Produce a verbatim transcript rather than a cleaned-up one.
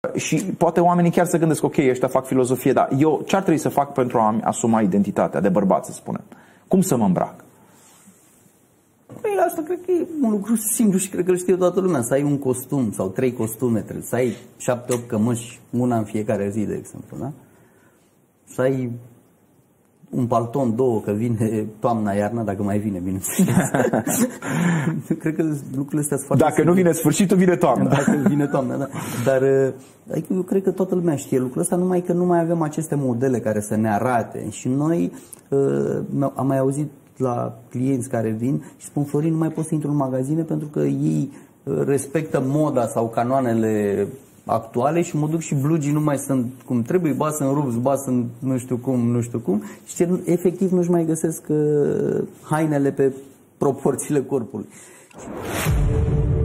Și poate oamenii chiar să gândesc, ok, ăștia fac filozofie, dar eu ce ar trebui să fac pentru a asuma identitatea de bărbat, să spunem? Cum să mă îmbrac? Păi asta cred că e un lucru simplu și cred că îl știe toată lumea. Să ai un costum sau trei costume, trebuie să ai șapte, opt cămăși, una în fiecare zi, de exemplu, da? Să ai un palton, două, că vine toamna, iarna, dacă mai vine, bine. Cred că lucrurile astea sunt foarte Dacă simple. nu vine sfârșitul, vine toamna. Dacă vine toamna, da. Dar adică eu cred că toată lumea știe lucrul ăsta, numai că nu mai avem aceste modele care să ne arate. Și noi uh, am mai auzit la clienți care vin și spun: Florin, nu mai pot să intru în magazine pentru că ei respectă moda sau canoanele actuale și mă duc și blugii nu mai sunt cum trebuie, ba sunt rupți, ba sunt nu știu cum, nu știu cum, și efectiv nu-și mai găsesc uh, hainele pe proporțiile corpului.